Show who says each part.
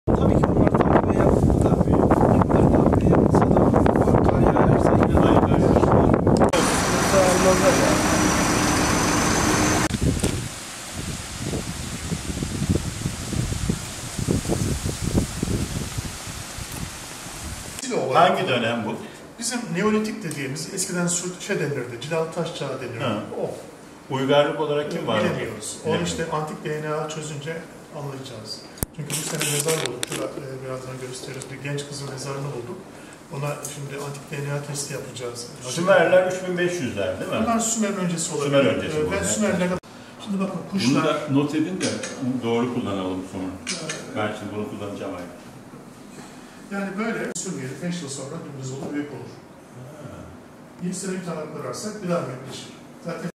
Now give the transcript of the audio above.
Speaker 1: Tabii ki bunlar takviye yapıldı da bunlar takviye yapılsa da farklar yayarsa yine de aynı yaşlar. Sıkıntı almazlar ya.
Speaker 2: Hangi dönem bu?
Speaker 3: Bizim Neolitik dediğimiz, eskiden denirdi, cilalı taş çağı denirdi. O.
Speaker 2: Uygarlık olarak kim var?
Speaker 3: Bilemiyoruz. O işte antik DNA çözünce anlayacağız. Çünkü bu sene mezar bulduk. Birazdan gösteririz. Bir genç kızın mezarını bulduk. Ona şimdi antik DNA testi yapacağız.
Speaker 2: Sümerler 3500'ler değil mi?
Speaker 3: Bunlar Sümer öncesi olabilir.
Speaker 2: Sümer öncesi
Speaker 3: Ben Sümer'le... Şimdi bakın kuşlar...
Speaker 2: Bunu da not edin de doğru kullanalım sonra. Ben şimdi bunu kullanacağım aynı.
Speaker 3: Yani böyle sürmeyelim. 5 yıl sonra dümdüz olur, büyük olur. 20 sene bir tane ararsak bir daha büyükleşir. Zaten